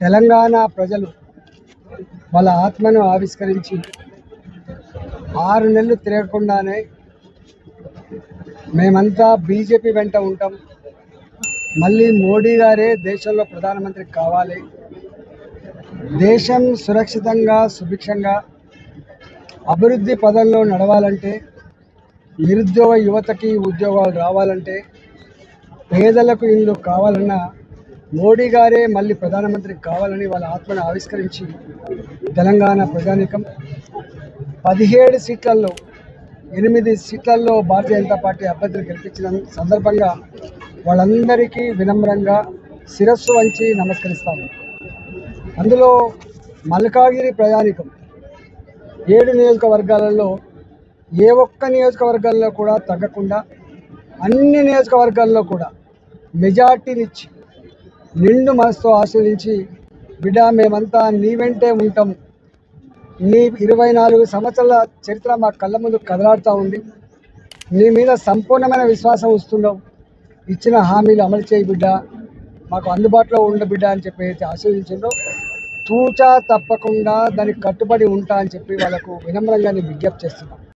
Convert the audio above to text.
తెలంగాణ ప్రజలు వాళ్ళ ఆత్మను ఆవిష్కరించి 6 నెలలు తిరగకుండానే మేమంతా బీజేపీ వెంట ఉంటాం, మళ్ళీ మోడీ గారే దేశంలో ప్రధానమంత్రి కావాలి, దేశం సురక్షితంగా సుభిక్షంగా అభివృద్ధి పదంలో నడవాలంటే, నిరుద్యోగ యువతకి ఉద్యోగాలు రావాలంటే, పేదలకు ఇల్లు కావాలన్నా మోడీ గారే మళ్ళీ ప్రధానమంత్రి కావాలని వాళ్ళ ఆత్మను ఆవిష్కరించి తెలంగాణ ప్రజానీకం 17 సీట్లలో 8 సీట్లలో భారతీయ జనతా పార్టీ అభ్యర్థులు గెలిపించిన సందర్భంగా వాళ్ళందరికీ వినమ్రంగా శిరస్సు వంచి నమస్కరిస్తాము. అందులో మల్కాగిరి ప్రజానీకం 7 నియోజకవర్గాలలో ఏ ఒక్క నియోజకవర్గాల్లో కూడా తగ్గకుండా అన్ని నియోజకవర్గాల్లో కూడా మెజార్టీనిచ్చి నిండు మనసుతో ఆస్వాదించి, బిడ్డ మేమంతా నీ వెంటే ఉంటాం, నీ 24 సంవత్సరాల చరిత్ర మా కళ్ళ ముందు కదలాడుతూ ఉంది, నీ మీద సంపూర్ణమైన విశ్వాసం వస్తున్నావు, ఇచ్చిన హామీలు అమలు చేయి బిడ్డ, మాకు అందుబాటులో ఉండ బిడ్డ అని చెప్పి ఆశీర్వదించిందో తూచా తప్పకుండా దానికి కట్టుబడి ఉంటా అని చెప్పి వాళ్ళకు వినమ్రంగా విజ్ఞప్తి చేస్తున్నాం.